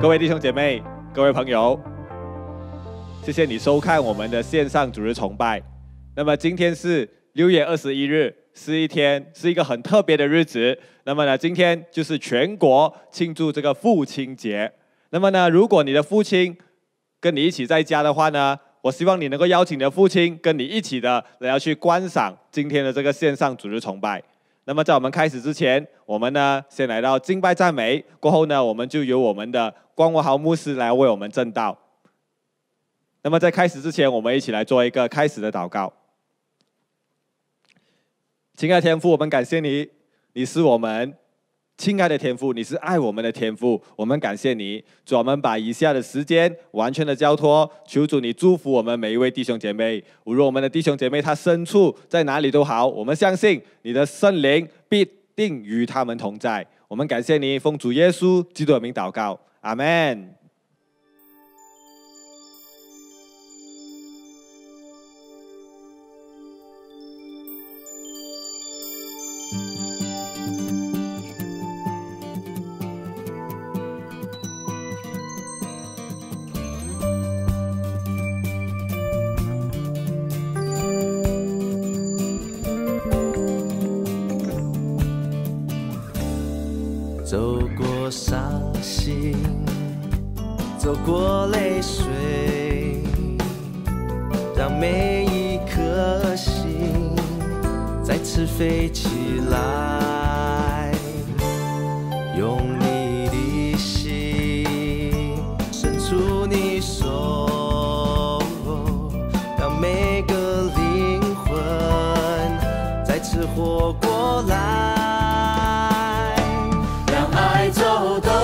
各位弟兄姐妹，各位朋友，谢谢你收看我们的线上主日崇拜。那么今天是6月21日，是一个很特别的日子。那么呢，今天就是全国庆祝这个父亲节。那么呢，如果你的父亲跟你一起在家的话呢，我希望你能够邀请你的父亲跟你一起的来要去观赏今天的这个线上主日崇拜。那么在我们开始之前，我们呢先来到敬拜赞美，过后呢，我们就由我们的关国豪牧师来为我们证道。那么在开始之前，我们一起来做一个开始的祷告。亲爱的天父，我们感谢你，你是我们亲爱的天父，你是爱我们的天父，我们感谢你。主，我们把以下的时间完全的交托，求主你祝福我们每一位弟兄姐妹。无论我们的弟兄姐妹他身处在哪里都好，我们相信你的圣灵必定与他们同在。我们感谢你，奉主耶稣基督的名祷告，阿们。 走过伤心，走过泪水，让每一颗心再次飞起来，用你的心伸出你手，让每个灵魂再次活过来。走动，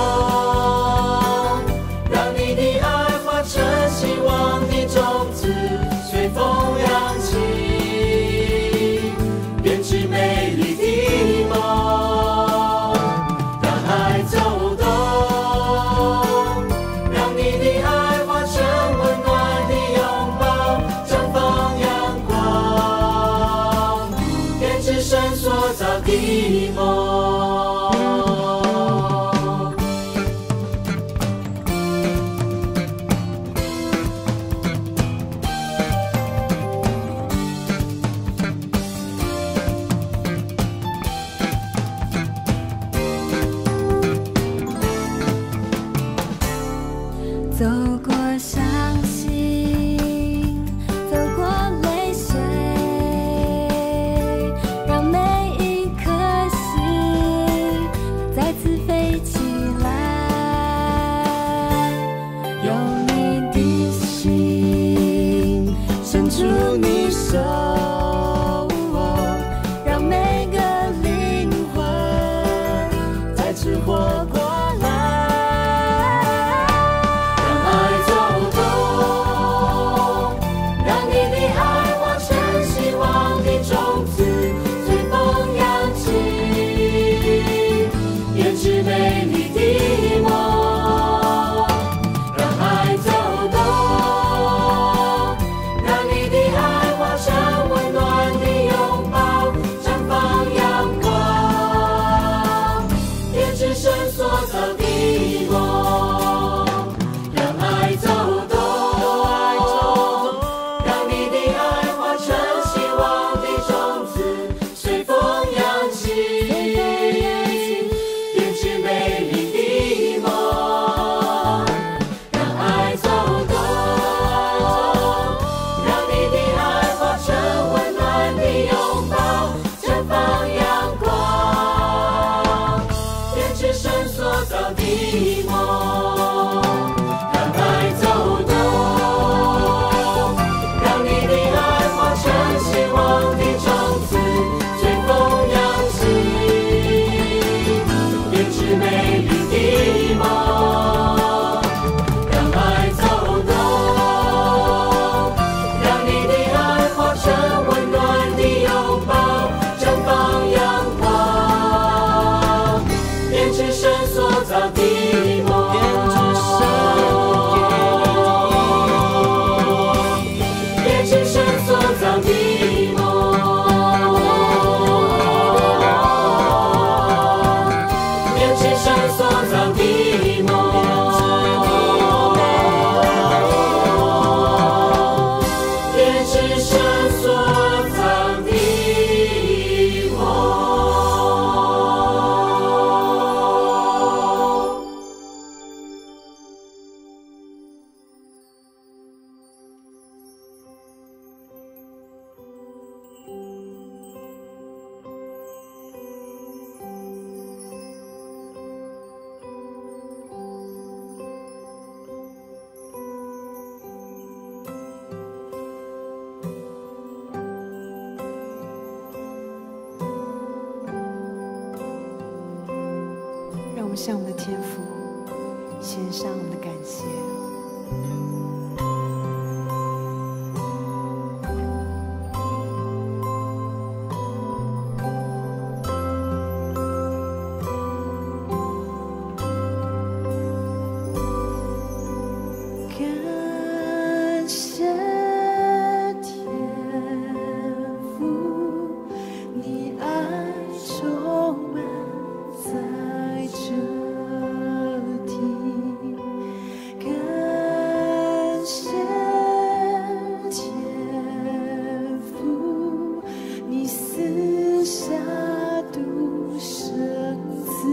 让你的爱化成希望的种子，随风扬起，编织美丽的梦。让爱走动，让你的爱化成温暖的拥抱，绽放阳光，编织神所造的梦。 走过伤心，走过泪水，让每一颗心向我们的天父献上我们的感谢。感谢天父，你爱充满在这地。感谢天父，你赐下独生子。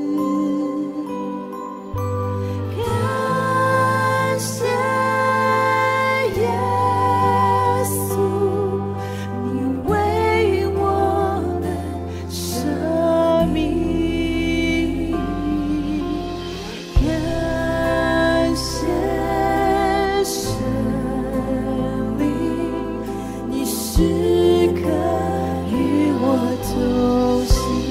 感谢耶稣，你为我们舍命。感谢神灵，你时刻与我同行。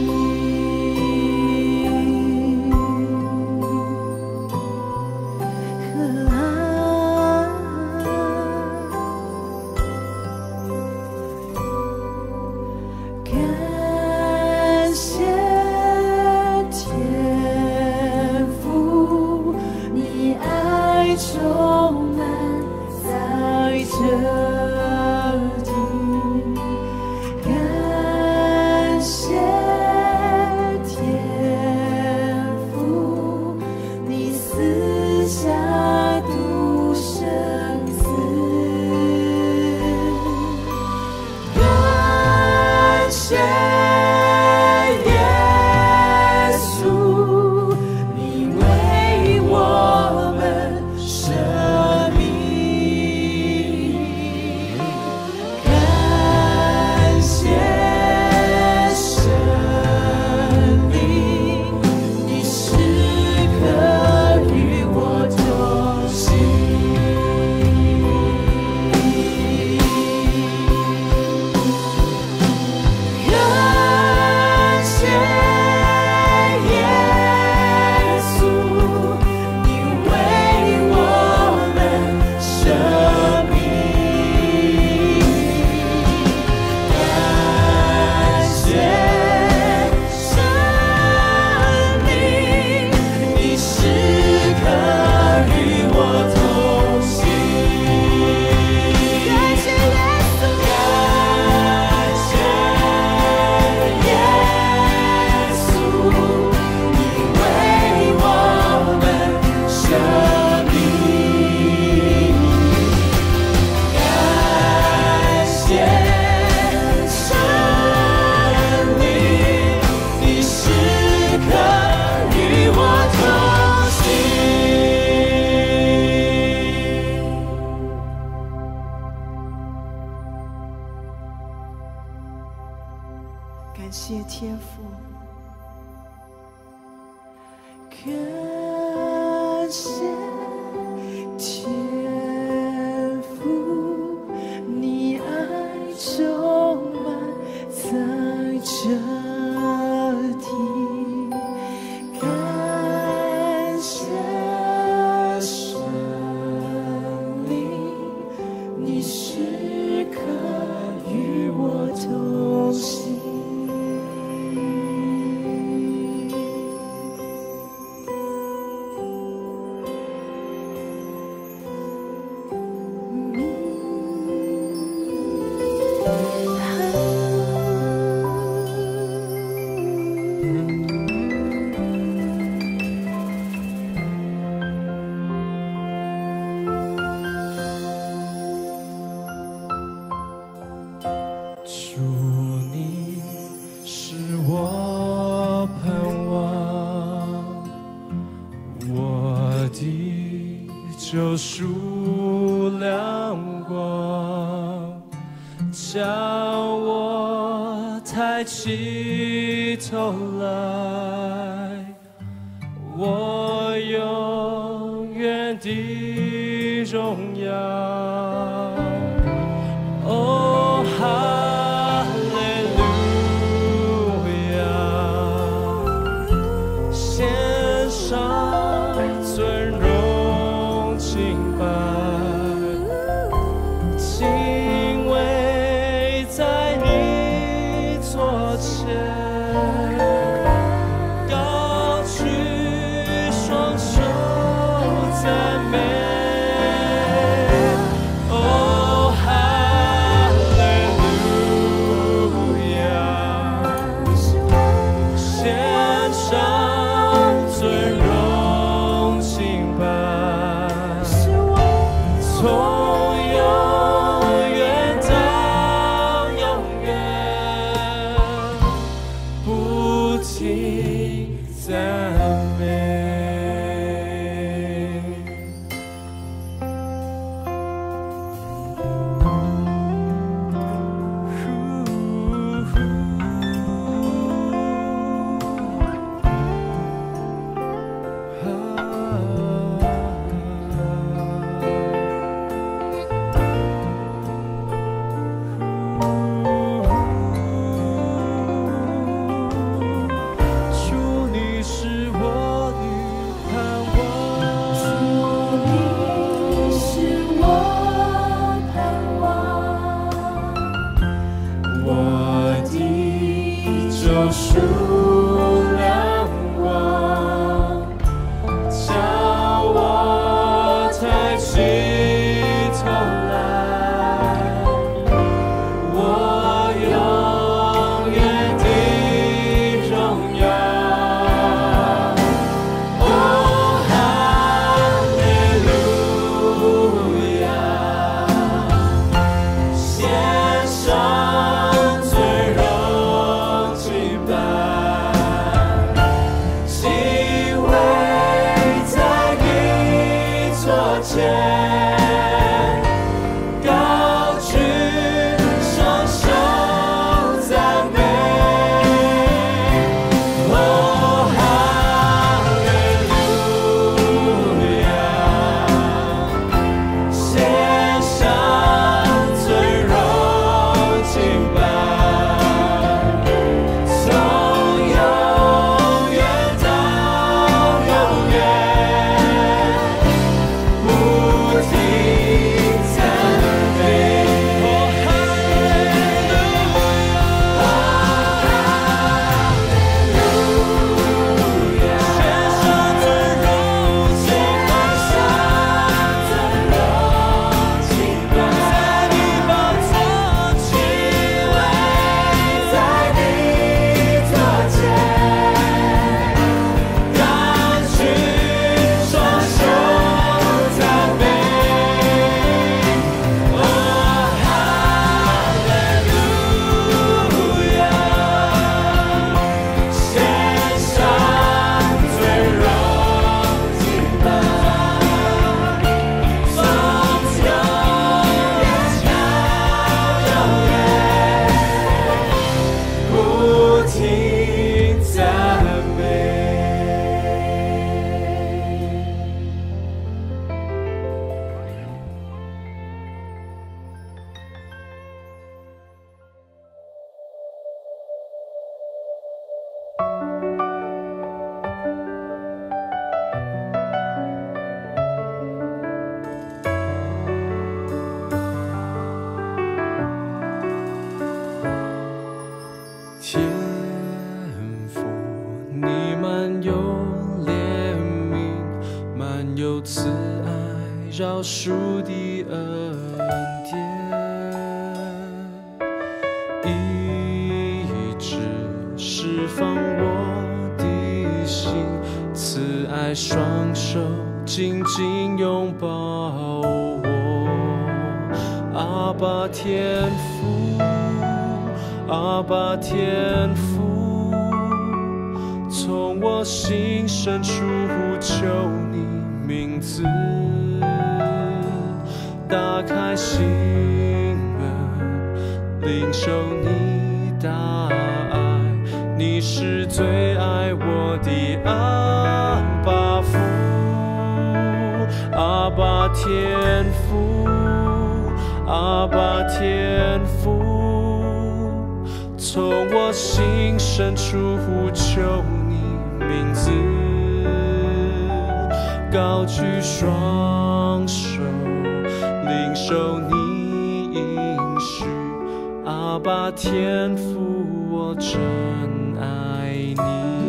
感谢天父，你爱充满在这地。感谢天父，你赐下独生子。感谢耶稣，你为我们舍命。感谢神灵，你时刻与我同行。感谢耶稣，你为我们舍命。感谢神灵，你时刻与我同行。感谢耶稣，感谢耶稣，你为我们舍命。感谢神灵，你时刻与我同行。感谢天父，感谢天父，你爱充满在这地。感谢神灵，你时刻与我同行。 主，你是我盼望，我的救赎亮光，将我抬起头来，我永远的荣耀。哦，哈利路亚！献救赎亮光，叫我抬起头来，我永远的荣耀。哦，哈利路亚，献上最荣敬拜，敬畏在你座前。高举双手赞美，哦，哈利路亚，献上最荣敬拜，从永远到永远，不停赞美。哦，哈利路亚，献上最荣敬拜，在你宝座敬畏，在你座前，高举双手赞美，哦，哈利路亚，献上最荣敬拜，从永远到永远，不停赞美。天父，你满有怜悯，满有慈爱，饶恕的恩典，一直释放我的心，慈爱双手紧紧拥抱我，阿爸天父。阿爸天父，从我心深处呼求你名字，打开心门，领受你大爱，你是最爱我的阿爸父，阿爸天父，阿爸天父。从我心深处呼求你名字，高举双手，领受你应许，阿爸天父，我真爱你。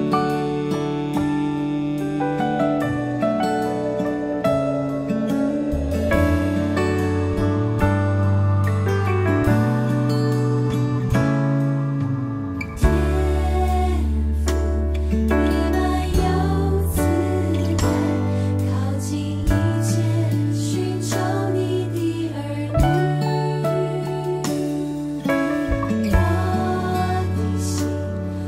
我的心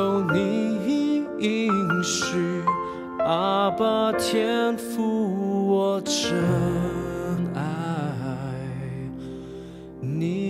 有你应许，阿爸天父，我真爱你。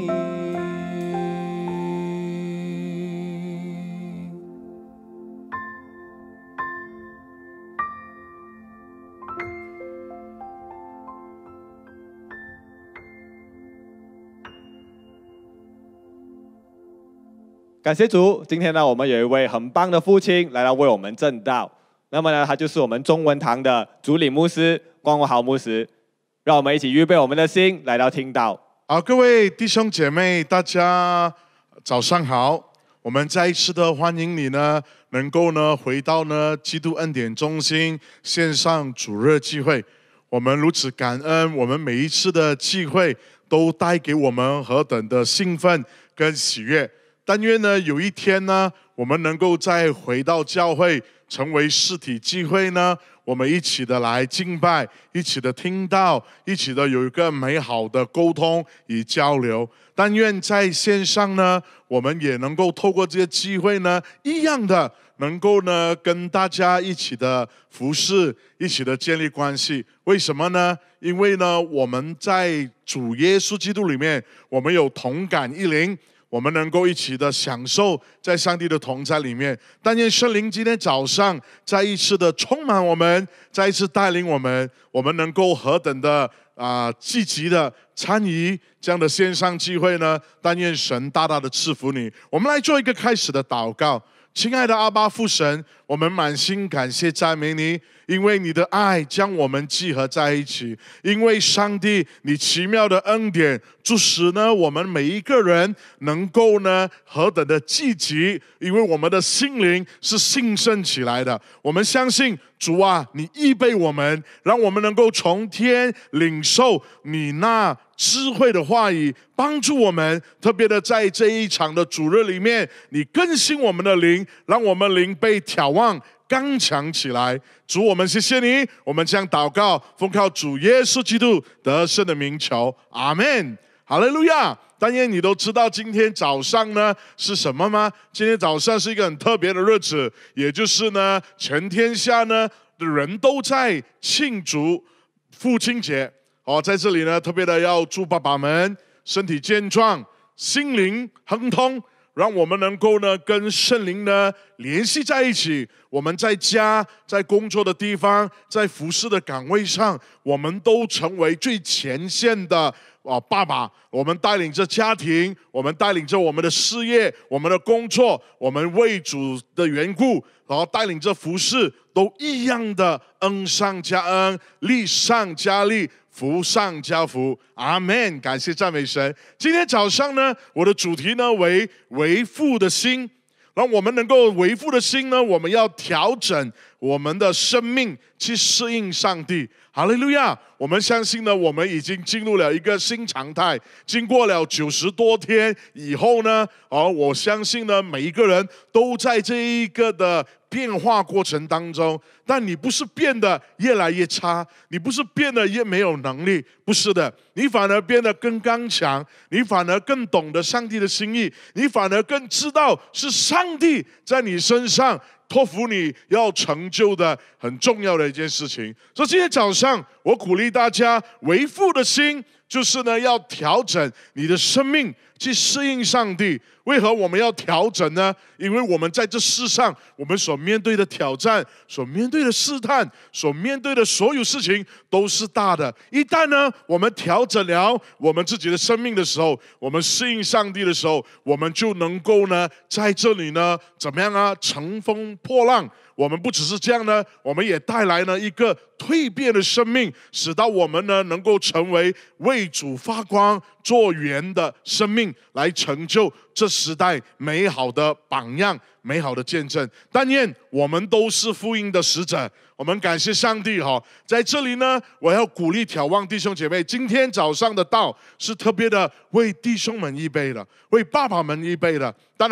感谢主，今天呢，我们有一位很棒的父亲来到为我们证道。那么呢，他就是我们中文堂的主理牧师关文豪牧师。让我们一起预备我们的心，来到听道。 好，各位弟兄姐妹，大家早上好。我们再一次的欢迎你呢，能够呢回到呢基督恩典中心线上主日聚会。我们如此感恩，我们每一次的聚会都带给我们何等的兴奋跟喜悦。但愿呢，有一天呢，我们能够再回到教会，成为实体聚会呢，我们一起的来敬拜，一起的听到，一起的有一个美好的沟通与交流。但愿在线上呢，我们也能够透过这些机会呢，一样的能够呢跟大家一起的服侍，一起的建立关系。为什么呢？因为呢，我们在主耶稣基督里面，我们有同感一灵。我们能够一起的享受在上帝的同在里面。但愿圣灵今天早上再一次的充满我们，再一次带领我们，我们能够何等的积极的参与这样的线上聚会呢？但愿神大大的赐福你。我们来做一个开始的祷告。亲爱的阿爸父神，我们满心感谢赞美你，因为你的爱将我们集合在一起，因为上帝你奇妙的恩典，促使呢我们每一个人能够呢何等的积极，因为我们的心灵是兴盛起来的。我们相信主啊，你预备我们，让我们能够从天领受你那智慧的话语，帮助我们，特别的在这一场的主日里面，你更新我们的灵，让我们灵被挑旺刚强起来。主，我们谢谢你，我们将祷告奉靠主耶稣基督得胜的名求，阿们。哈利路亚。但愿你都知道今天早上呢是什么吗？今天早上是一个很特别的日子，也就是呢全天下呢的人都在庆祝父亲节。在这里呢特别的要祝爸爸们身体健壮，心灵亨通，让我们能够呢跟圣灵呢联系在一起。我们在家，在工作的地方，在服事的岗位上，我们都成为最前线的爸爸。我们带领着家庭，我们带领着我们的事业，我们的工作，我们为主的缘故，然后带领着服事，都一样的恩上加恩，利上加利，福上加福，阿们。感谢赞美神。今天早上呢，我的主题呢为父的心。让我们能够为父的心呢，我们要调整我们的生命去适应上帝。哈利路亚！我们相信呢，我们已经进入了一个新常态。经过了90多天以后呢，我相信呢，每一个人都在这一个的变化过程当中。但你不是变得越来越差，你不是变得越没有能力，不是的，你反而变得更刚强，你反而更懂得上帝的心意，你反而更知道是上帝在你身上托付你要成就的很重要的一件事情。所以今天早上我鼓励大家，为父的心就是呢要调整你的生命去适应上帝。为何我们要调整呢？因为我们在这世上，我们所面对的挑战，所面对的试探，所面对的所有事情都是大的。一旦呢我们调整了我们自己的生命的时候，我们适应上帝的时候，我们就能够呢在这里呢怎么样啊？乘风破浪。我们不只是这样呢，我们也带来了一个蜕变的生命，使到我们呢能够成为为主发光做源的生命，来成就这时代美好的榜样，美好的见证。但愿我们都是福音的使者。我们感谢上帝在这里呢，我要鼓励挑旺弟兄姐妹，今天早上的道是特别的为弟兄们预备的，为爸爸们预备的。当然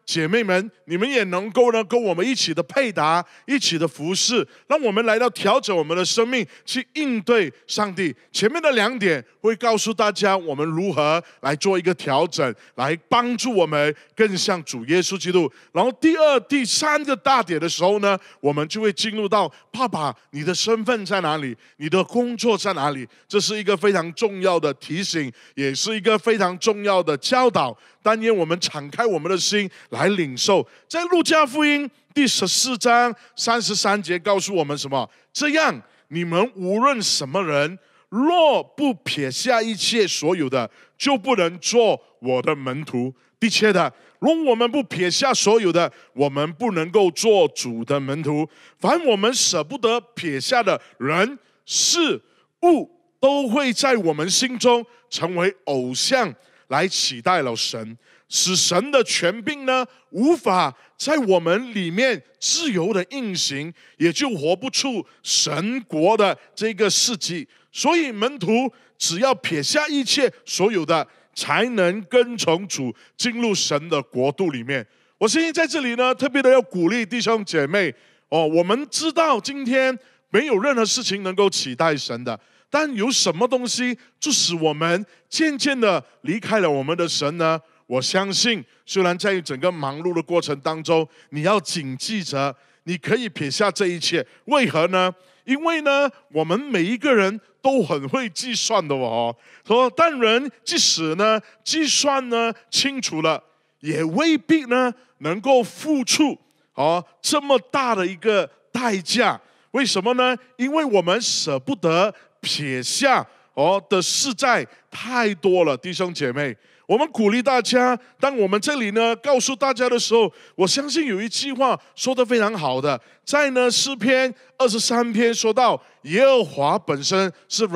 姐妹们，你们也能够呢跟我们一起的配搭，一起的服侍，让我们来到调整我们的生命，去应对上帝。前面的2点会告诉大家我们如何来做一个调整，来帮助我们更像主耶稣基督。然后第2、第3个大点的时候呢，我们就会进入到爸爸，你的身份在哪里？你的工作在哪里？这是一个非常重要的提醒，也是一个非常重要的教导。但愿我们敞开我们的心来领受。在路加福音第14章33节告诉我们什么？这样你们无论什么人，若不撇下一切所有的，就不能做我的门徒。的确的，如果我们不撇下所有的，我们不能够做主的门徒。凡我们舍不得撇下的人、事、物，都会在我们心中成为偶像，来取代了神，使神的权柄呢无法在我们里面自由的运行，也就活不出神国的这个事迹。所以门徒只要撇下一切所有的，才能跟从主进入神的国度里面。我相信在这里呢，特别的要鼓励弟兄姐妹我们知道今天没有任何事情能够取代神的，但有什么东西就使我们渐渐的离开了我们的神呢？我相信虽然在整个忙碌的过程当中，你要谨记着你可以撇下这一切。为何呢？因为呢，我们每一个人都很会计算的说但人即使呢计算呢清楚了，也未必呢能够付出这么大的一个代价。为什么呢？因为我们舍不得撇下的实在太多了。弟兄姐妹，我们鼓励大家，当我们这里呢告诉大家的时候，我相信有一句话说得非常好的，在呢诗篇23篇说到耶和华本身是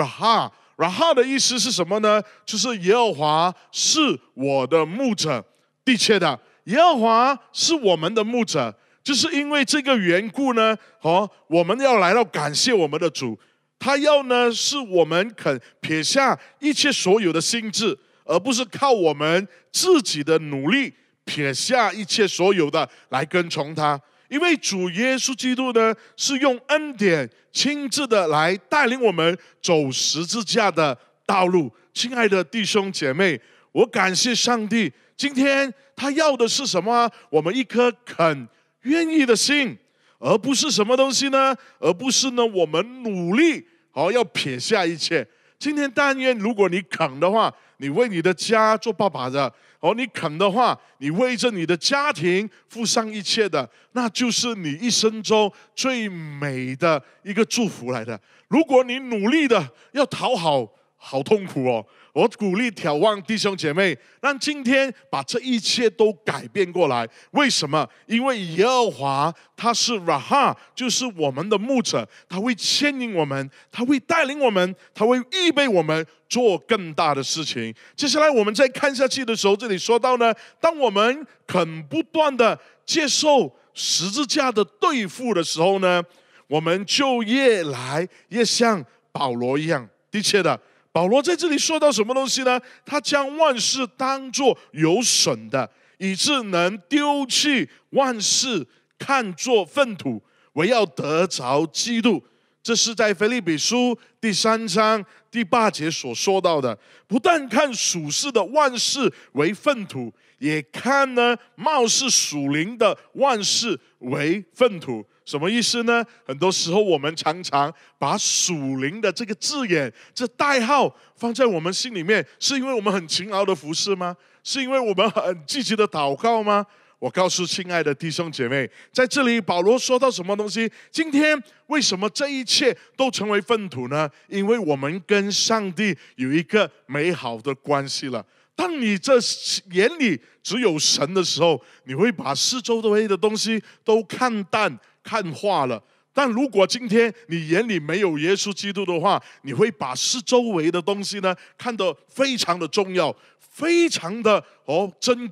Raha 的意思是什么呢？就是耶和华是我的牧者。的确的，耶和华是我们的牧者，就是因为这个缘故呢我们要来到感谢我们的主。他要呢是我们肯撇下一切所有的心志，而不是靠我们自己的努力撇下一切所有的来跟从他。因为主耶稣基督呢是用恩典亲自的来带领我们走十字架的道路。亲爱的弟兄姐妹，我感谢上帝，今天他要的是什么？我们一颗肯愿意的心，而不是什么东西呢？而不是呢我们努力要撇下一切。今天但愿如果你肯的话，你为你的家做爸爸的你肯的话，你为着你的家庭付上一切的，那就是你一生中最美的一个祝福来的。如果你努力的要讨好，好痛苦我鼓励眺望弟兄姐妹，让今天把这一切都改变过来。为什么？因为耶和华他是 Raha， 就是我们的牧者，他会牵引我们，他会带领我们，他会预备我们做更大的事情。接下来我们再看下去的时候，这里说到呢，当我们肯不断的接受十字架的对付的时候呢，我们就越来越像保罗一样。的确的，保罗在这里说到什么东西呢？他将万事当作有损的，以致能丢弃万事，看作粪土，唯要得着基督。这是在腓立比书第3章第8节所说到的。不但看属世的万事为粪土，也看呢貌似属灵的万事为粪土。什么意思呢？很多时候我们常常把属灵的这个字眼、这代号放在我们心里面，是因为我们很勤劳的服侍吗？是因为我们很积极的祷告吗？我告诉亲爱的弟兄姐妹，在这里保罗说到什么东西？今天为什么这一切都成为粪土呢？因为我们跟上帝有一个美好的关系了。当你这眼里只有神的时候，你会把四周围的东西都看淡看化了。但如果今天你眼里没有耶稣基督的话，你会把四周围的东西呢看得非常的重要，非常的珍贵，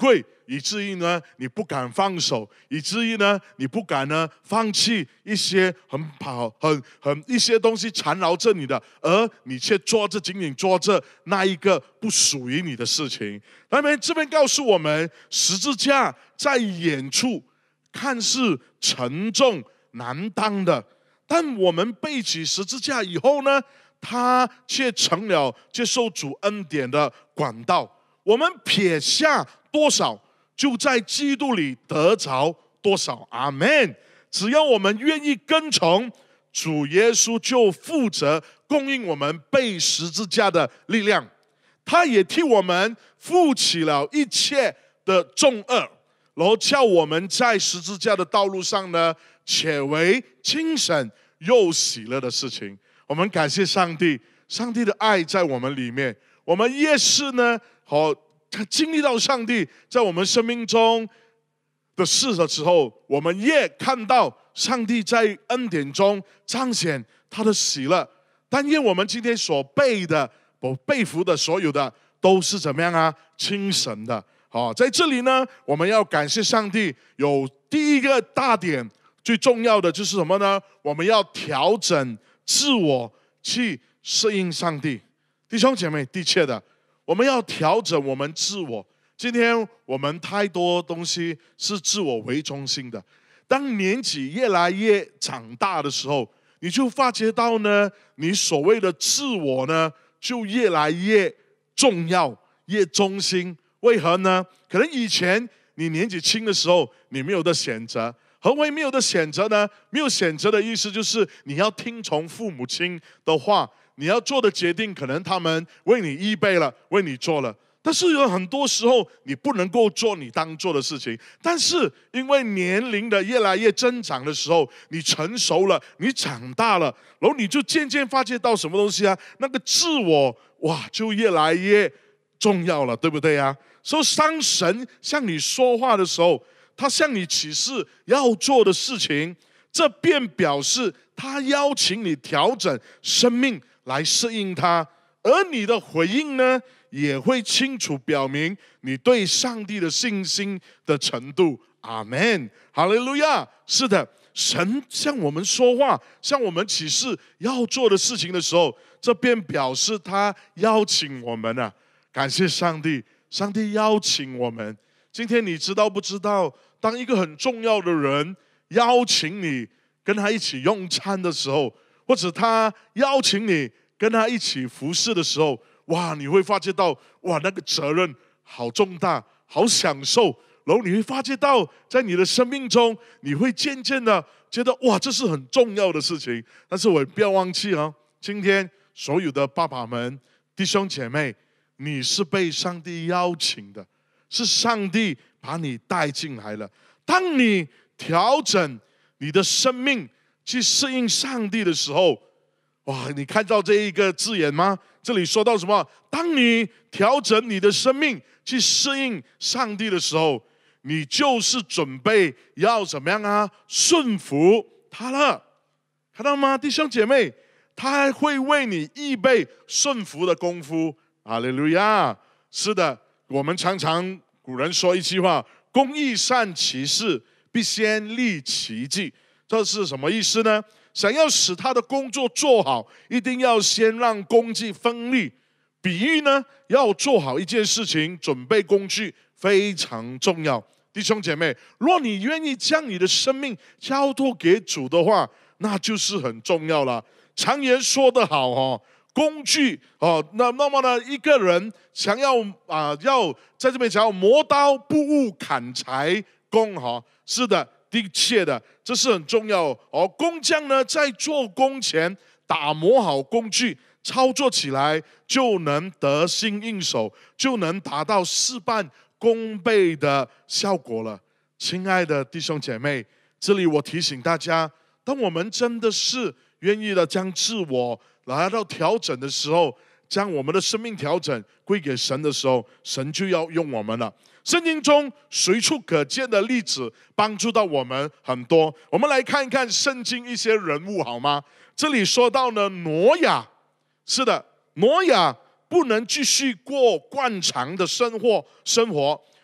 以至于呢你不敢放手，以至于呢你不敢呢放弃一些一些东西缠绕着你的，而你却紧紧做着那一个不属于你的事情。那么这边告诉我们，十字架在远处看似沉重难当的，但我们背起十字架以后呢，它却成了接受主恩典的管道。我们撇下多少，就在基督里得着多少。阿们。只要我们愿意跟从主耶稣，就负责供应我们背十字架的力量。他也替我们负起了一切的重恶，然后叫我们在十字架的道路上呢，且为精神又喜乐的事情。我们感谢上帝，上帝的爱在我们里面。我们越是呢，经历到上帝在我们生命中的事的时候，我们越看到上帝在恩典中彰显他的喜乐。但愿我们今天所背负的所有的都是怎么样啊？精神的。在这里呢，我们要感谢上帝。有第一个大点，最重要的就是什么呢？我们要调整自我去适应上帝。弟兄姐妹，的确的，我们要调整我们自我。今天我们太多东西是自我为中心的。当年纪越来越长大的时候，你就发觉到呢，你所谓的自我呢，就越来越重要、越中心。为何呢？可能以前你年纪轻的时候，你没有的选择。何为没有的选择呢？没有选择的意思就是你要听从父母亲的话，你要做的决定，可能他们为你预备了，为你做了。但是有很多时候你不能够做你当做的事情。但是因为年龄的越来越增长的时候，你成熟了，你长大了，然后你就渐渐发觉到什么东西啊？那个自我就越来越重要了，对不对啊？所以当神向你说话的时候，他向你启示要做的事情，这便表示他邀请你调整生命来适应他，而你的回应呢，也会清楚表明你对上帝的信心的程度。阿们，哈利路亚。是的，神向我们说话，向我们启示要做的事情的时候，这便表示他邀请我们啊。感谢上帝，上帝邀请我们。今天你知道不知道，当一个很重要的人邀请你跟他一起用餐的时候，或者他邀请你跟他一起服侍的时候，你会发觉到那个责任好重大，好享受。然后你会发觉到在你的生命中，你会渐渐的觉得这是很重要的事情。但是我不要忘记今天所有的爸爸们、弟兄姐妹，你是被上帝邀请的，是上帝把你带进来了。当你调整你的生命去适应上帝的时候，你看到这一个字眼吗？这里说到什么？当你调整你的生命去适应上帝的时候，你就是准备要怎么样啊？顺服他了。看到吗，弟兄姐妹？他还会为你预备顺服的功夫。哈利路亚！是的，我们常常古人说一句话：工欲善其事，必先立其计。这是什么意思呢？想要使他的工作做好，一定要先让工具分立。比喻呢，要做好一件事情，准备工具非常重要。弟兄姐妹，若你愿意将你的生命交托给主的话，那就是很重要了。常言说得好工具那么呢，一个人想要要在这边讲磨刀不误砍柴工是的，的确的，这是很重要工匠呢，在做工前打磨好工具，操作起来就能得心应手，就能达到事半功倍的效果了。亲爱的弟兄姐妹，这里我提醒大家，当我们真的是愿意的将自我来到调整的时候，将我们的生命调整归给神的时候，神就要用我们了。圣经中随处可见的例子帮助到我们很多。我们来看一看圣经一些人物好吗？这里说到呢，挪亚。是的，挪亚不能继续过惯常的生活，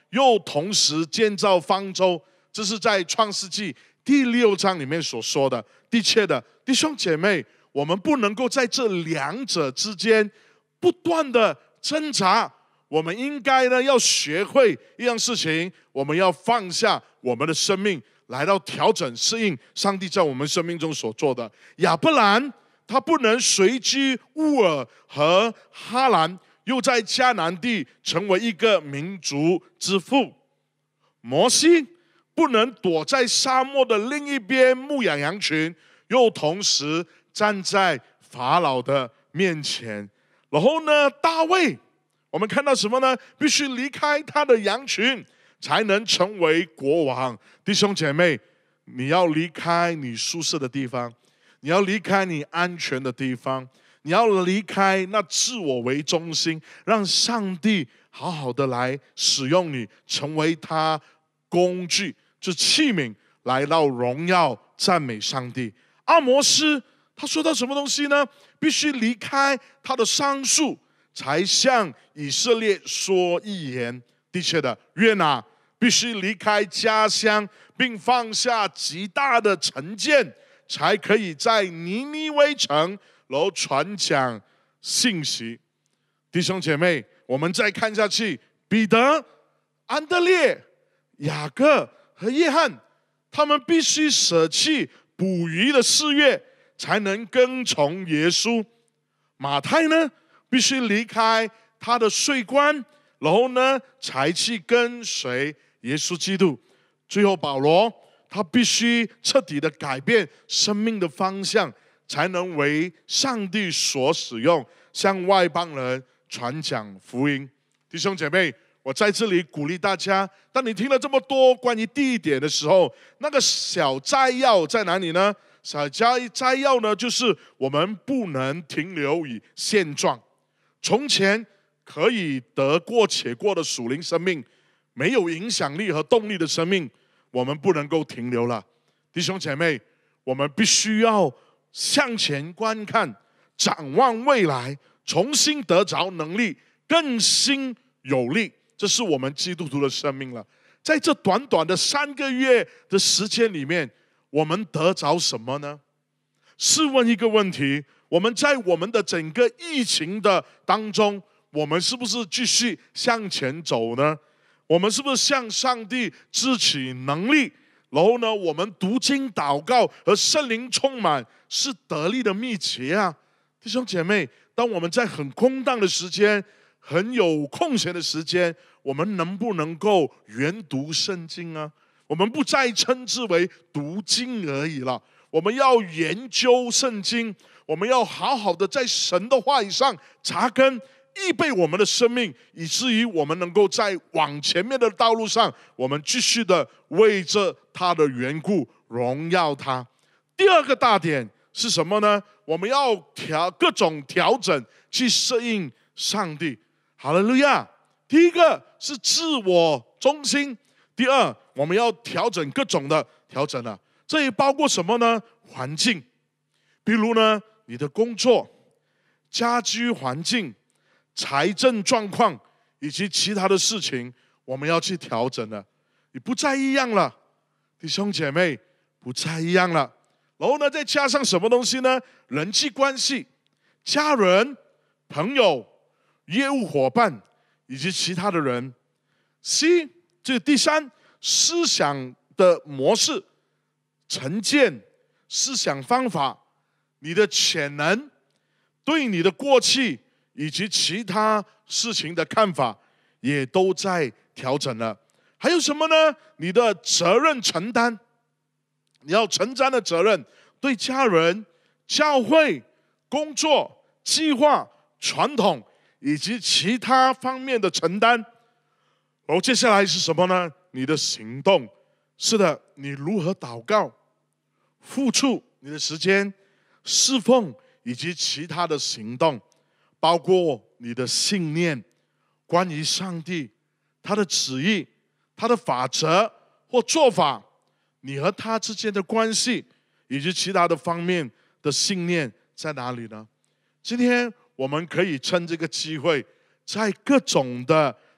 又同时建造方舟。这是在创世纪第6章里面所说的。的确的，弟兄姐妹，我们不能够在这两者之间不断的挣扎。我们应该呢要学会一样事情，我们要放下我们的生命，来到调整适应上帝在我们生命中所做的。亚伯兰他不能随居乌尔和哈兰，又在迦南地成为一个民族之父。摩西不能躲在沙漠的另一边牧养羊群，又同时站在法老的面前。然后呢，大卫我们看到什么呢？必须离开他的羊群，才能成为国王。弟兄姐妹，你要离开你舒适的地方，你要离开你安全的地方，你要离开那自我为中心，让上帝好好的来使用你，成为他工具，就器皿，来到荣耀赞美上帝。阿摩斯他说到什么东西呢？必须离开他的桑树，才向以色列说预言。的确的，约拿必须离开家乡，并放下极大的成见，才可以在尼尼微城然后传讲信息。弟兄姐妹，我们再看下去，彼得、安德烈、雅各和约翰，他们必须舍弃捕鱼的事业，才能跟从耶稣。马太呢，必须离开他的税关，然后呢，才去跟随耶稣基督。最后保罗，他必须彻底的改变生命的方向，才能为上帝所使用，向外邦人传讲福音。弟兄姐妹，我在这里鼓励大家，当你听了这么多关于地点的时候，那个小摘要在哪里呢？小摘要呢，就是我们不能停留于现状。从前可以得过且过的属灵生命，没有影响力和动力的生命，我们不能够停留了。弟兄姐妹，我们必须要向前观看，展望未来，重新得着能力，更新有力。这是我们基督徒的生命了。在这短短的3个月的时间里面，我们得着什么呢？试问一个问题，我们在我们的整个疫情的当中，我们是不是继续向前走呢？我们是不是向上帝支取能力？然后呢，我们读经祷告和圣灵充满，是得力的秘诀啊！弟兄姐妹，当我们在很空档的时间，很有空闲的时间，我们能不能够研读圣经啊？我们不再称之为读经而已了，我们要研究圣经，我们要好好的在神的话语上扎根，预备我们的生命，以至于我们能够在往前面的道路上，我们继续的为着他的缘故荣耀他。第二个大点是什么呢？我们要各种调整去适应上帝。哈利路亚！第一个是自我中心，第二，我们要调整各种的调整了。这也包括什么呢？环境，比如呢，你的工作、家居环境、财政状况以及其他的事情，我们要去调整了。你不再一样了，弟兄姐妹，不再一样了。然后呢，再加上什么东西呢？人际关系、家人、朋友、业务伙伴以及其他的人。C， 这第三，思想的模式、成见、思想方法、你的潜能、对你的过去以及其他事情的看法，也都在调整了。还有什么呢？你的责任承担，你要承担的责任，对家人、教会、工作、计划、传统以及其他方面的承担。然后接下来是什么呢？你的行动，是的，你如何祷告、付出你的时间、侍奉以及其他的行动，包括你的信念，关于上帝、他的旨意、他的法则或做法，你和他之间的关系，以及其他的方面的信念在哪里呢？今天我们可以趁这个机会，在各种的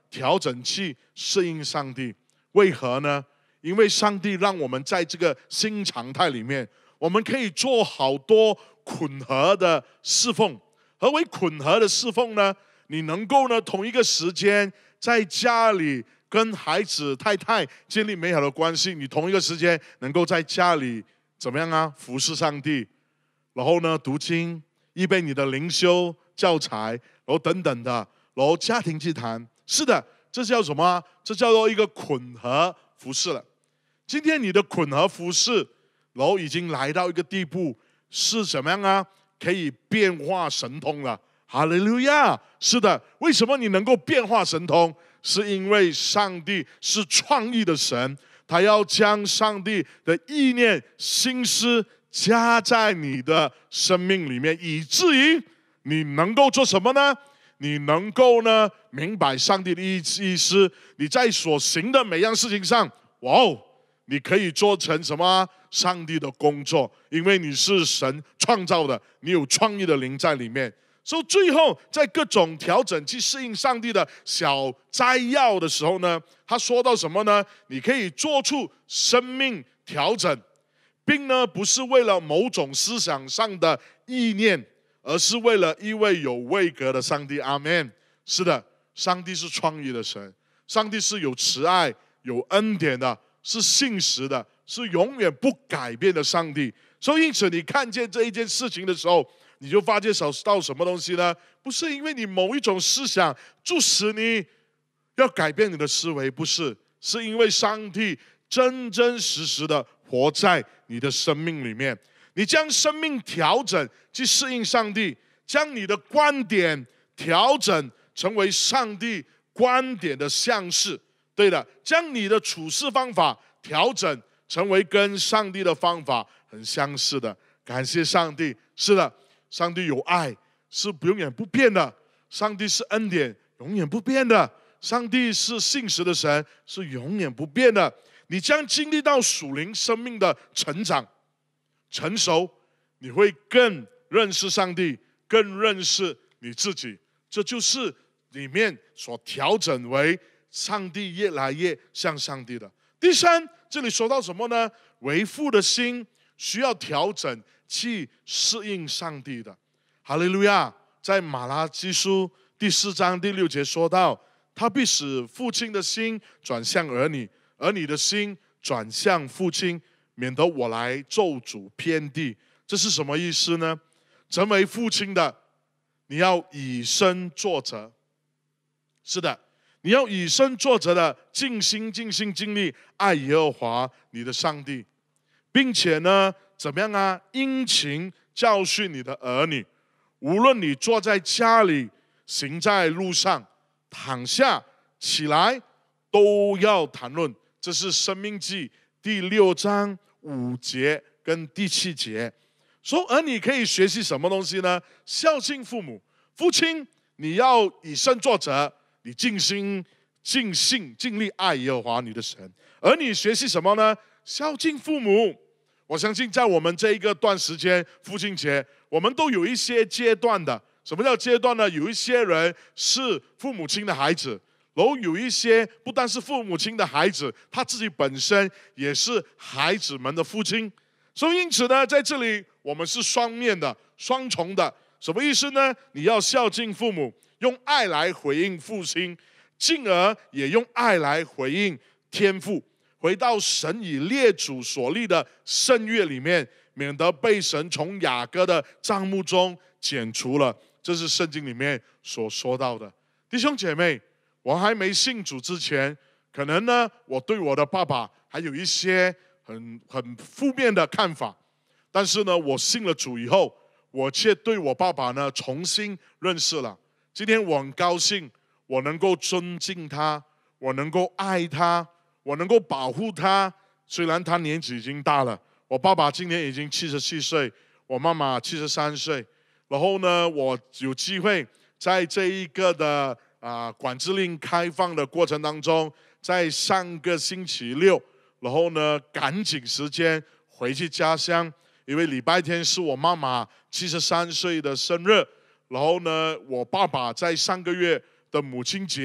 调整器适应上帝。为何呢？因为上帝让我们在这个新常态里面，我们可以做好多混合的侍奉。何为混合的侍奉呢？你能够呢同一个时间在家里跟孩子、太太建立美好的关系，你同一个时间能够在家里怎么样啊？服侍上帝，然后呢读经，预备你的灵修教材，然后等等的，然后家庭祭坛。是的，这叫什么？这叫做一个混合服侍了。今天你的混合服侍，然后已经来到一个地步，是怎么样啊？可以变化神通了。哈利路亚！是的，为什么你能够变化神通？是因为上帝是创意的神，他要将上帝的意念、心思加在你的生命里面，以至于你能够做什么呢？你能够呢明白上帝的意思，你在所行的每样事情上，哇哦，你可以做成什么？上帝的工作，因为你是神创造的，你有创意的灵在里面。所以最后在各种调整去适应上帝的小摘要的时候呢，他说到什么呢？你可以做出生命调整，并呢不是为了某种思想上的意念，而是为了一位有位格的上帝。阿们。是的，上帝是创意的神，上帝是有慈爱、有恩典的，是信实的，是永远不改变的上帝。所以因此你看见这一件事情的时候，你就发现到什么东西呢？不是因为你某一种思想促使你要改变你的思维，不是，是因为上帝真真实实的活在你的生命里面。你将生命调整去适应上帝，将你的观点调整成为上帝观点的相似。对的，将你的处事方法调整成为跟上帝的方法很相似的。感谢上帝。是的，上帝有爱，是永远不变的；上帝是恩典，永远不变的；上帝是信实的神，是永远不变的。你将经历到属灵生命的成长、成熟，你会更认识上帝，更认识你自己。这就是里面所调整为上帝越来越像上帝的。第三，这里说到什么呢？为父的心需要调整去适应上帝的。哈利路亚！在马拉基书第4章第6节说到，他必使父亲的心转向儿女，儿女的心转向父亲，免得我来咒诅偏地。这是什么意思呢？成为父亲的，你要以身作则。是的，你要以身作则的尽心尽力爱耶和华你的上帝，并且呢怎么样啊？殷勤教训你的儿女，无论你坐在家里、行在路上、躺下起来，都要谈论。这是申命记第6章5节跟第7节。说儿女可以学习什么东西呢？孝敬父母。父亲，你要以身作则，你尽心尽力爱耶和华你的神。儿女学习什么呢？孝敬父母。我相信在我们这一个段时间，父亲节，我们都有一些阶段的。什么叫阶段呢？有一些人是父母亲的孩子，然后有一些不但是父母亲的孩子，他自己本身也是孩子们的父亲。所以因此呢，在这里我们是双面的、双重的。什么意思呢？你要孝敬父母，用爱来回应父亲，进而也用爱来回应天父。回到神以列祖所立的圣约里面，免得被神从雅各的帐幕中剪除了。这是圣经里面所说到的。弟兄姐妹，我还没信主之前，可能呢我对我的爸爸还有一些很负面的看法，但是呢我信了主以后，我却对我爸爸呢重新认识了。今天我很高兴，我能够尊敬他，我能够爱他，我能够保护他。虽然他年纪已经大了，我爸爸今年已经77岁，我妈妈73岁。然后呢，我有机会在这一个的管制令开放的过程当中，在上个星期六，然后呢赶紧时间回去家乡，因为礼拜天是我妈妈73岁的生日。然后呢，我爸爸在上个月的母亲节，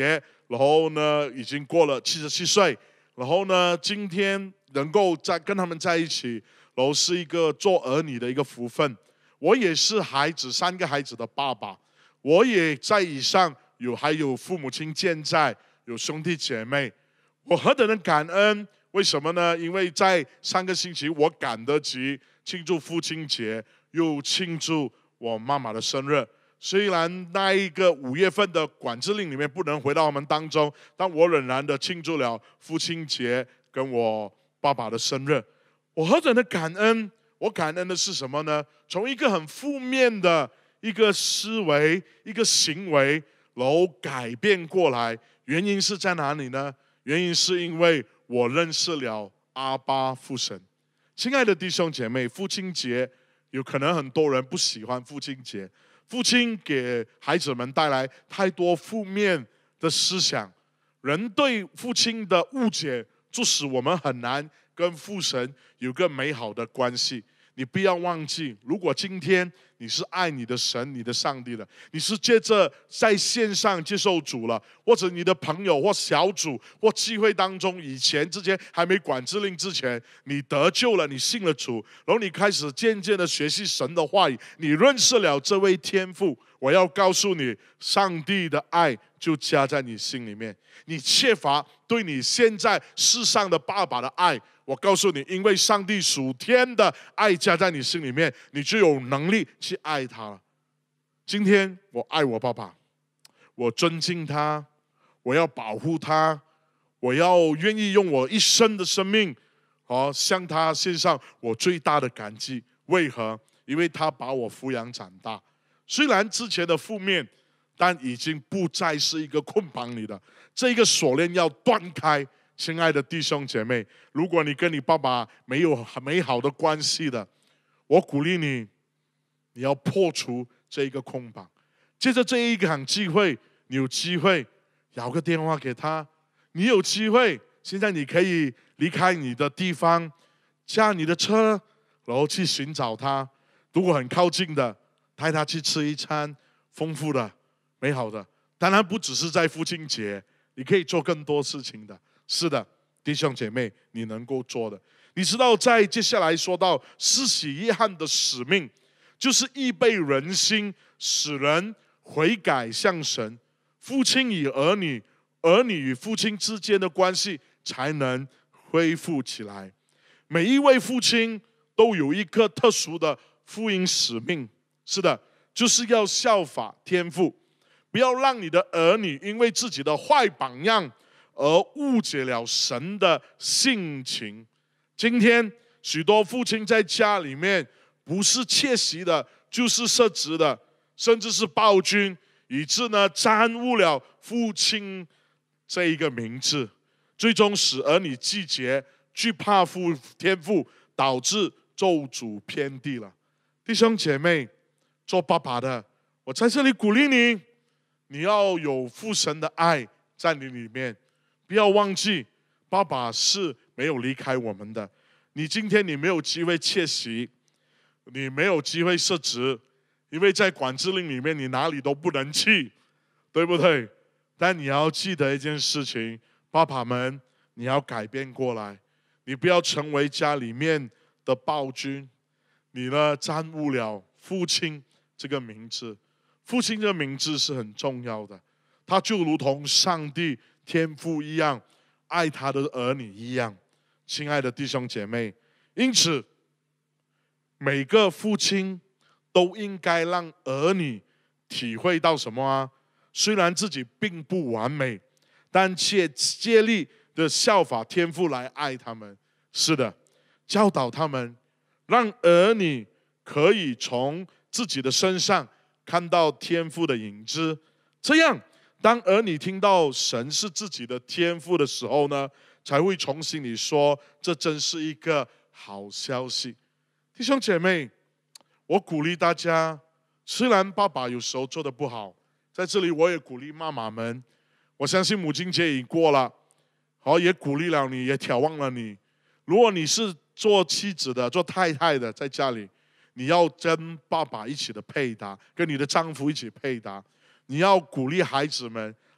然后呢已经过了77岁，然后呢今天能够跟他们在一起，然后是一个做儿女的一个福分。我也是3个孩子的爸爸，我也在以上还有父母亲健在，有兄弟姐妹，我何等的感恩！为什么呢？因为在上个星期我赶得及庆祝父亲节，又庆祝我妈妈的生日。虽然那一个5月份的管制令里面不能回到我们当中，但我仍然的庆祝了父亲节跟我爸爸的生日。我何等的感恩！我感恩的是什么呢？从一个很负面的一个思维、一个行为，然后改变过来。原因是在哪里呢？原因是因为我认识了阿爸父神。亲爱的弟兄姐妹，父亲节有可能很多人不喜欢父亲节，父亲给孩子们带来太多负面的思想，人对父亲的误解，促使我们很难跟父神有个美好的关系。你不要忘记，如果今天你是爱你的神、你的上帝的，你是借着在线上接受主了，或者你的朋友或小组或聚会当中，以前之前还没管制令之前，你得救了，你信了主，然后你开始渐渐的学习神的话语，你认识了这位天父。我要告诉你，上帝的爱就加在你心里面。你缺乏对你现在世上的爸爸的爱，我告诉你，因为上帝属天的爱加在你心里面，你就有能力去爱他了。今天我爱我爸爸，我尊敬他，我要保护他，我要愿意用我一生的生命向他献上我最大的感激。为何？因为他把我抚养长大。虽然之前的负面，但已经不再是一个捆绑你的，这一个锁链要断开。亲爱的弟兄姐妹，如果你跟你爸爸没有美好的关系的，我鼓励你，你要破除这一个捆绑。接着这一场聚会，你有机会打个电话给他，你有机会，现在你可以离开你的地方，驾你的车，然后去寻找他。如果很靠近的，带他去吃一餐丰富的、美好的。当然不只是在父亲节，你可以做更多事情的。是的，弟兄姐妹，你能够做的。你知道，在接下来说到施洗约翰的使命，就是预备人心，使人悔改向神。父亲与儿女，儿女与父亲之间的关系才能恢复起来。每一位父亲都有一个特殊的福音使命，是的，就是要效法天父，不要让你的儿女因为自己的坏榜样而误解了神的性情。今天许多父亲在家里面不是切席的，就是失职的，甚至是暴君，以致呢耽误了父亲这一个名字，最终使儿女拒绝惧怕天父，导致咒诅偏地了。弟兄姐妹，做爸爸的，我在这里鼓励你，你要有父神的爱在你里面。不要忘记，爸爸是没有离开我们的。你今天你没有机会切席，你没有机会失职，因为在管制令里面你哪里都不能去，对不对？但你要记得一件事情，爸爸们，你要改变过来，你不要成为家里面的暴君，你呢耽误了父亲这个名字。父亲这个名字是很重要的，他就如同上帝天父一样，爱他的儿女一样。亲爱的弟兄姐妹，因此每个父亲都应该让儿女体会到什么啊？虽然自己并不完美，但却竭力的效法天父来爱他们。是的，教导他们，让儿女可以从自己的身上看到天父的影子。这样，当儿女听到神是自己的天父的时候呢，才会从心里说，这真是一个好消息。弟兄姐妹，我鼓励大家，虽然爸爸有时候做得不好，在这里我也鼓励妈妈们，我相信母亲节已过了，也鼓励了你，也眺望了你。如果你是做妻子的、做太太的，在家里，你要跟爸爸一起的配搭，跟你的丈夫一起配搭。你要鼓励孩子们，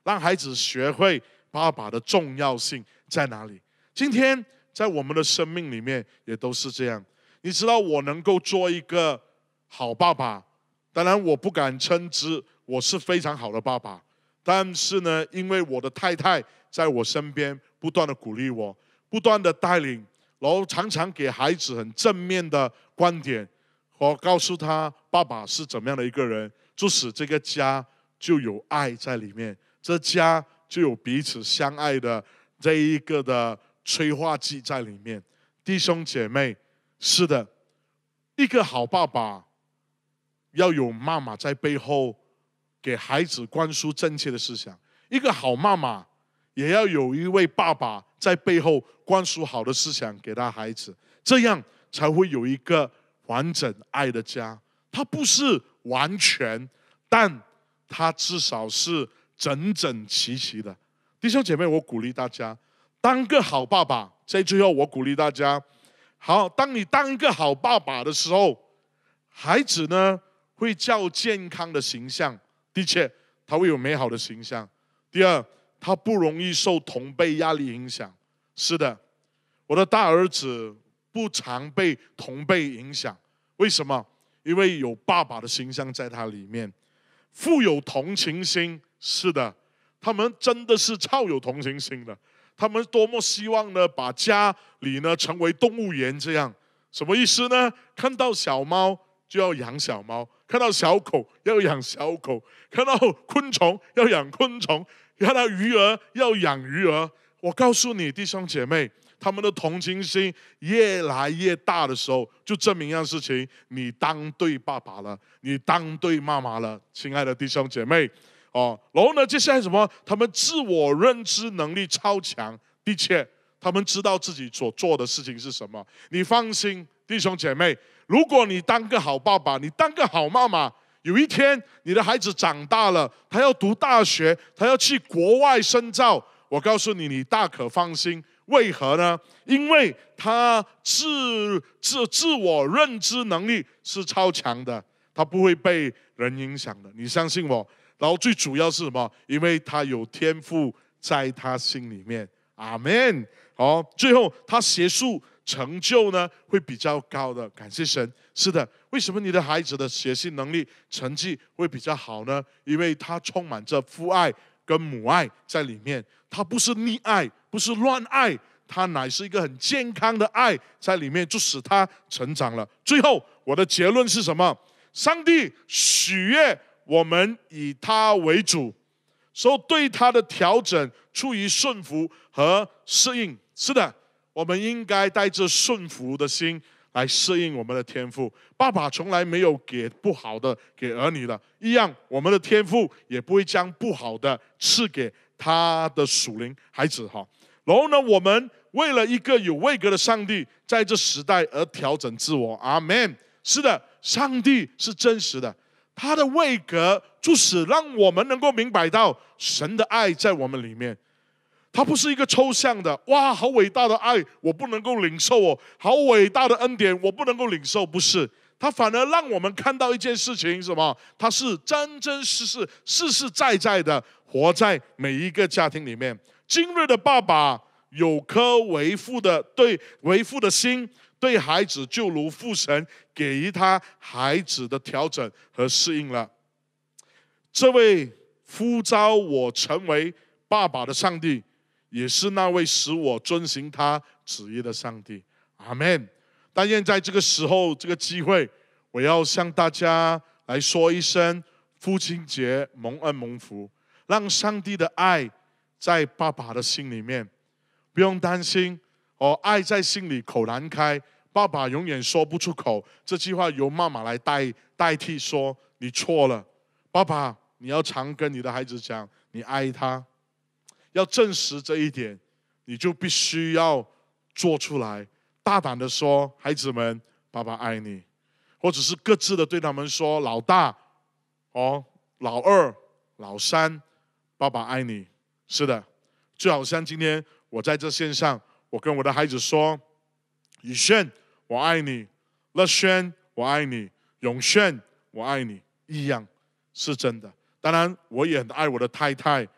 让孩子学会爸爸的重要性在哪里。今天在我们的生命里面也都是这样。你知道我能够做一个好爸爸，当然我不敢称之我是非常好的爸爸，但是呢，因为我的太太在我身边不断的鼓励我，不断的带领，然后常常给孩子很正面的观点，我告诉他爸爸是怎么样的一个人，就使这个家就有爱在里面，这家就有彼此相爱的这一个的催化剂在里面。弟兄姐妹，是的，一个好爸爸要有妈妈在背后给孩子灌输正确的思想，一个好妈妈也要有一位爸爸在背后灌输好的思想给他孩子，这样才会有一个完整爱的家。它不是完全，但它至少是整整齐齐的。弟兄姐妹，我鼓励大家当个好爸爸。在最后，我鼓励大家，好，当你当一个好爸爸的时候，孩子呢会较健康的形象，的确他会有美好的形象。第二，他不容易受同辈压力影响。是的，我的大儿子不常被同辈影响，为什么？因为有爸爸的形象在他里面，富有同情心。是的，他们真的是超有同情心的。他们多么希望呢，把家里呢成为动物园这样。什么意思呢？看到小猫就要养小猫，看到小狗要养小狗，看到昆虫要养昆虫，看到鱼儿要养鱼儿。我告诉你，弟兄姐妹，他们的同情心越来越大的时候，就证明一样事情：你当对爸爸了，你当对妈妈了，亲爱的弟兄姐妹。然后呢，接下来什么？他们自我认知能力超强，的确，他们知道自己所做的事情是什么。你放心，弟兄姐妹，如果你当个好爸爸，你当个好妈妈，有一天你的孩子长大了，他要读大学，他要去国外深造，我告诉你，你大可放心。为何呢？因为他自我认知能力是超强的，他不会被人影响的。你相信我。然后最主要是什么？因为他有天赋在他心里面。阿们。最后他学术成就呢会比较高的，感谢神。是的，为什么你的孩子的学习能力成绩会比较好呢？因为他充满着父爱跟母爱在里面，他不是溺爱，不是乱爱，他乃是一个很健康的爱在里面，就使他成长了。最后我的结论是什么？上帝喜悦我们以他为主，所以对他的调整出于顺服和适应。是的，我们应该带着顺服的心来适应我们的天父。爸爸从来没有给不好的给儿女的，一样我们的天父也不会将不好的赐给他的属灵孩子。然后呢，我们为了一个有位格的上帝，在这时代而调整自我。阿们。是的，上帝是真实的，他的位格就是让我们能够明白到神的爱在我们里面。它不是一个抽象的，哇，好伟大的爱，我不能够领受哦；好伟大的恩典，我不能够领受。不是，它反而让我们看到一件事情，什么？它是真真实实、实实在在的活在每一个家庭里面。今日的爸爸有颗为父的心，对孩子就如父神给予他孩子的调整和适应了。这位呼召我成为爸爸的上帝，也是那位使我遵行他旨意的上帝。阿们。但愿在这个时候，这个机会，我要向大家来说一声父亲节蒙恩蒙福，让上帝的爱在爸爸的心里面，不用担心爱在心里口难开，爸爸永远说不出口。这句话由妈妈来代替说，你错了。爸爸，你要常跟你的孩子讲，你爱他。要证实这一点，你就必须要做出来，大胆的说，孩子们，爸爸爱你。或者是各自的对他们说，老大老二老三，爸爸爱你。是的，就好像今天我在这线上，我跟我的孩子说，宇轩我爱你，乐轩我爱你，永轩我爱你，一样是真的。当然我也很爱我的太太，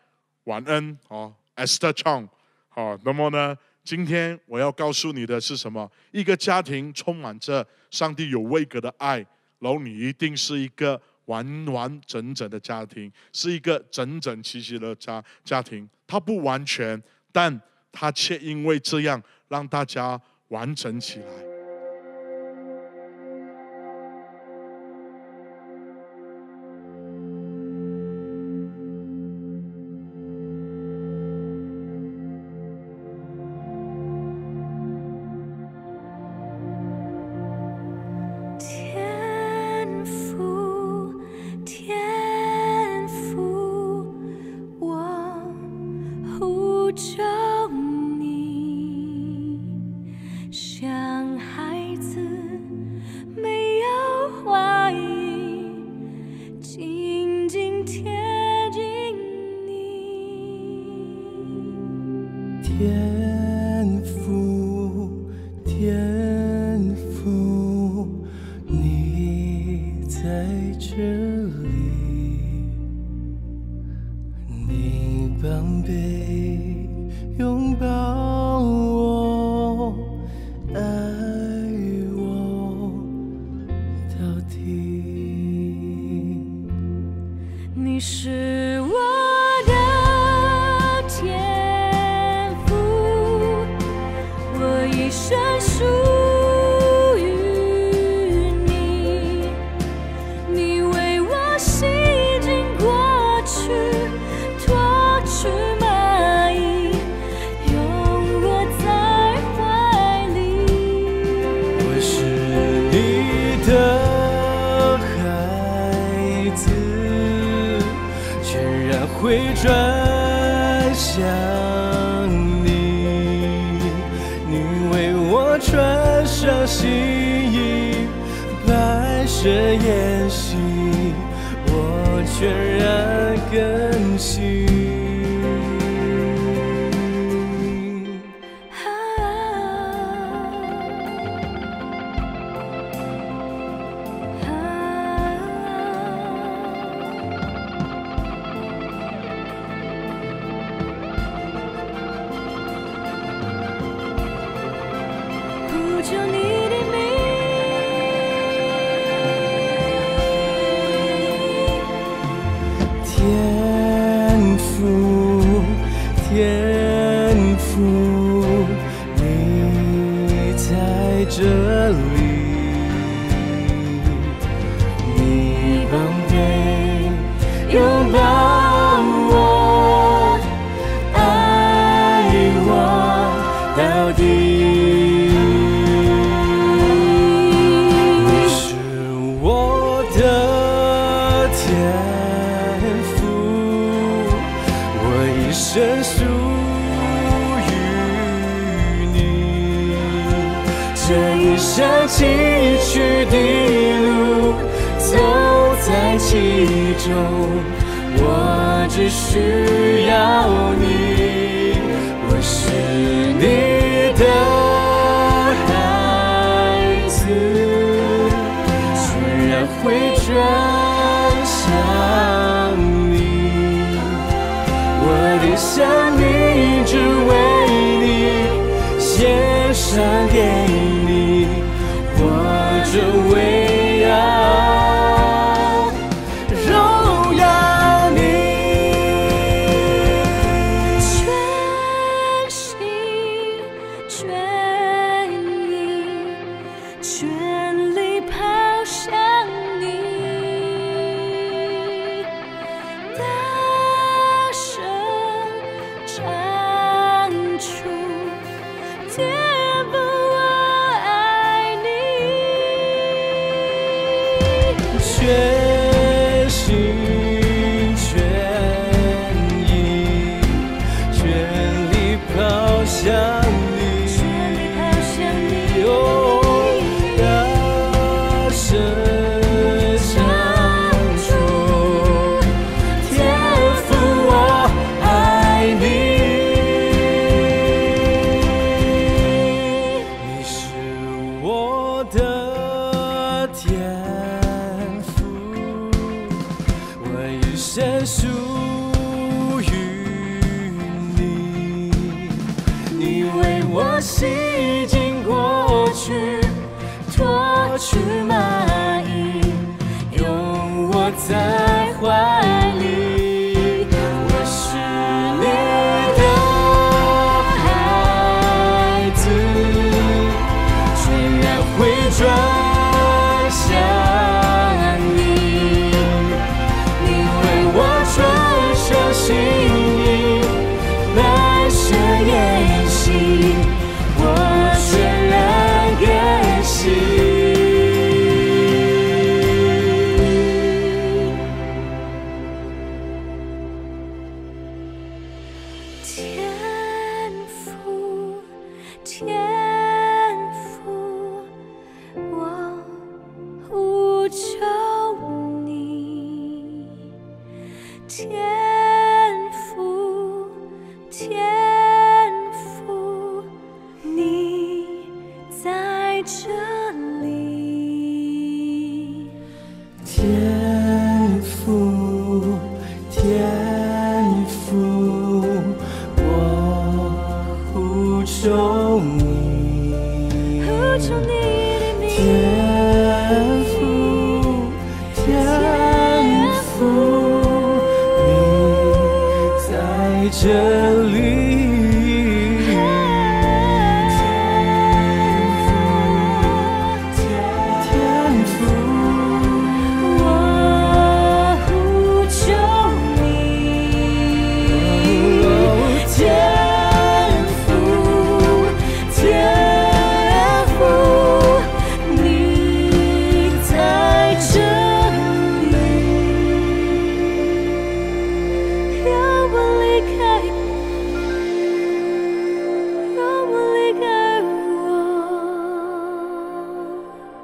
晚安哦 ，Esther Chong。好，那么呢，今天我要告诉你的是什么？一个家庭充满着上帝有位格的爱，然后你一定是一个完完整整的家庭，是一个整整齐齐的家庭。它不完全，但它却因为这样让大家完整起来。 天父，你在这里，你帮背拥抱我，爱我到底。 你是我的天父，我一生属于你，你为我洗净过去，脱去蚂蚁，拥我在怀里。 我是你的孩子，全然会转向你，你为我穿上新衣，摆设筵席，我全然更新。 呼求你的名， 天父，天父，你在这里，你帮背拥抱我，爱我到底。你是我的天父，我一生属于你，这一生崎岖的路走在其中，我只需要你，我是你的孩子，全然会转向你，我的生命只为你献上给你，活着为要荣耀你。 全心全意全力抛向你，大声唱出天父我爱你， 全心全意全力抛向你， 全力抛向你， 哦，大声唱出天父我爱你，你是我的天父，我一生属于出蚂蚁，拥我在怀里。我是你的孩子，全然会转向你，你为我穿上新衣，来生宴席，我全然愿行。天父，天父，我呼求你。天父，天父，你在这里。天父，天父，我呼求你，呼求你的名。天父，天父，你在这里。天父，我呼求你。天父，天父，你在这里。让我离开，让我离开我。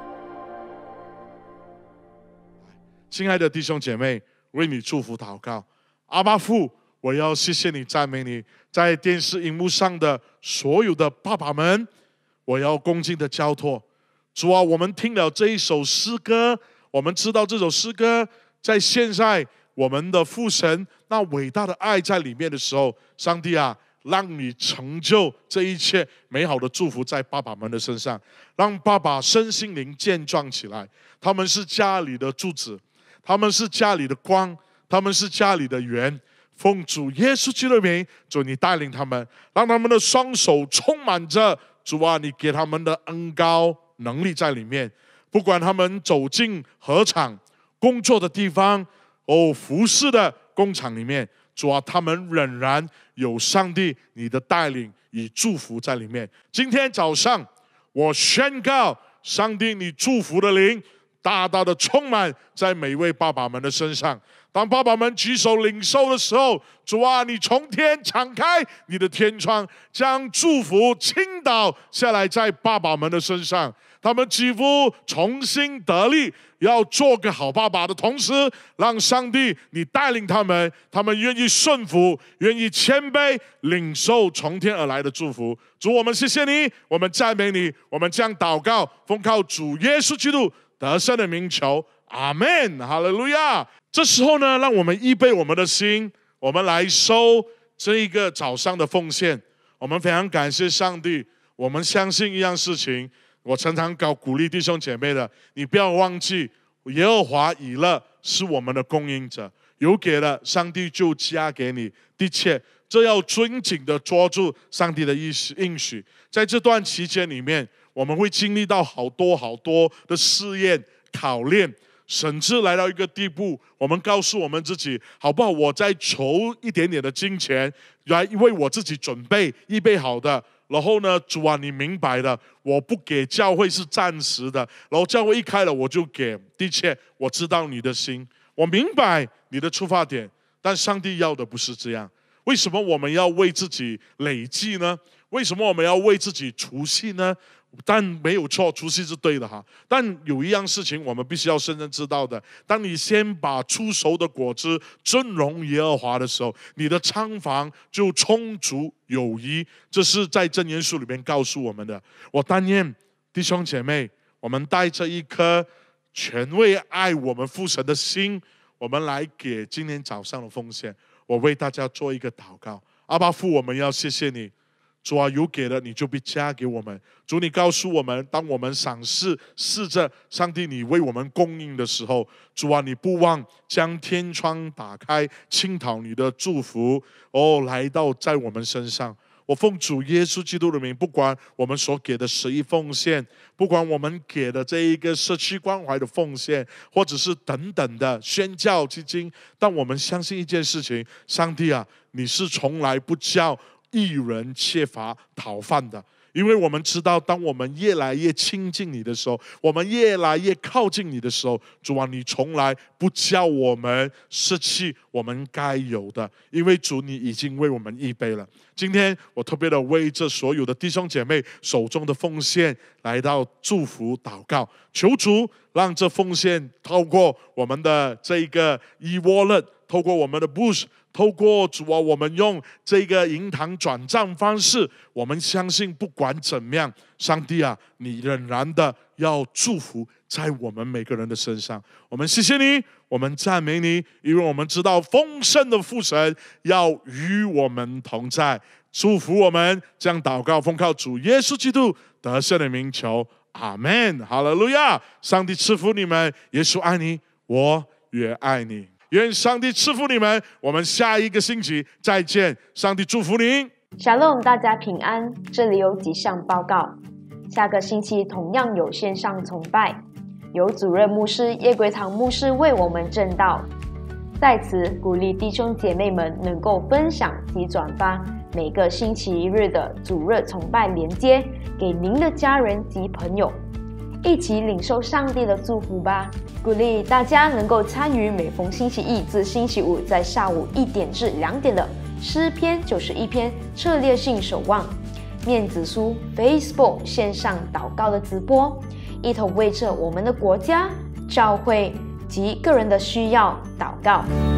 亲爱的弟兄姐妹，为你祝福祷告。阿爸父，我要谢谢你，赞美你，在电视荧幕上的所有的爸爸们，我要恭敬的交托。主啊，我们听了这一首诗歌，我们知道这首诗歌在现在我们的父神那伟大的爱在里面的时候，上帝啊，让你成就这一切美好的祝福在爸爸们的身上，让爸爸身心灵健壮起来。他们是家里的柱子，他们是家里的光，他们是家里的源。奉主耶稣基督的名，主你带领他们，让他们的双手充满着主啊，你给他们的恩膏能力在里面。不管他们走进禾场、工作的地方、服侍的工厂里面，主啊，他们仍然有上帝你的带领与祝福在里面。今天早上，我宣告，上帝你祝福的灵大大的充满在每一位爸爸们的身上。当爸爸们举手领受的时候，主啊，你从天敞开你的天窗，将祝福倾倒下来在爸爸们的身上。他们几乎重新得力，要做个好爸爸的同时，让上帝你带领他们，他们愿意顺服，愿意谦卑，领受从天而来的祝福。主，我们谢谢你，我们赞美你，我们将祷告奉靠主耶稣基督得胜的名求，阿们，哈利路亚。这时候呢，让我们预备我们的心，我们来收这一个早上的奉献。我们非常感谢上帝，我们相信一样事情，我常常鼓励弟兄姐妹的，你不要忘记，耶和华以勒是我们的供应者，有给了上帝就加给你，的确，这要紧紧的抓住上帝的应许。在这段期间里面，我们会经历到好多的试验、考验，甚至来到一个地步，我们告诉我们自己，好不好？我再筹一点点的金钱，来为我自己准备预备好的。然后呢，主啊，你明白的，我不给教会是暂时的，然后教会一开了我就给。的确，我知道你的心，我明白你的出发点，但上帝要的不是这样。为什么我们要为自己累计呢？为什么我们要为自己除夕呢？但没有错，除夕是对的哈。但有一样事情我们必须要深深知道的：当你先把出熟的果子尊荣耶和华的时候，你的仓房就充足有余。这是在箴言书里面告诉我们的。我但愿弟兄姐妹，我们带着一颗全为爱我们父神的心，我们来给今天早上的奉献。我为大家做一个祷告。阿爸父，我们要谢谢你， 主啊，有给的你就必加给我们。主，你告诉我们，当我们赏识试着上帝你为我们供应的时候，主啊，你不忘将天窗打开，倾倒你的祝福来到在我们身上。我奉主耶稣基督的名，不管我们所给的11奉献，不管我们给的这一个社区关怀的奉献，或者是等等的宣教基金，但我们相信一件事情，上帝啊，你是从来不叫义人缺乏讨饭的。因为我们知道，当我们越来越亲近你的时候，我们越来越靠近你的时候，主啊，你从来不叫我们失去我们该有的，因为主你已经为我们预备了。今天我特别的为这所有的弟兄姐妹手中的奉献来到祝福祷告，求主让这奉献透过我们的这个 e-wallet， 透过我们的 Boost，透过主啊，我们用这个银行转账方式，我们相信不管怎么样，上帝啊，你仍然的要祝福在我们每个人的身上。我们谢谢你，我们赞美你，因为我们知道丰盛的父神要与我们同在，祝福我们。这样祷告，奉靠主耶稣基督得胜的名求，阿们，哈利路亚。上帝赐福你们，耶稣爱你，我也爱你。愿上帝赐福你们，我们下一个星期再见。上帝祝福您。 Shalom， 大家平安。这里有几项报告。下个星期同样有线上崇拜，由主任牧师叶桂堂牧师为我们证道。在此鼓励弟兄姐妹们能够分享及转发每个星期一日的主日崇拜连结给您的家人及朋友，一起领受上帝的祝福吧。鼓励大家能够参与每逢星期一至星期五在下午1点至2点的诗篇91篇策略性守望面子书 Facebook 线上祷告的直播，一同为着我们的国家、教会及个人的需要祷告。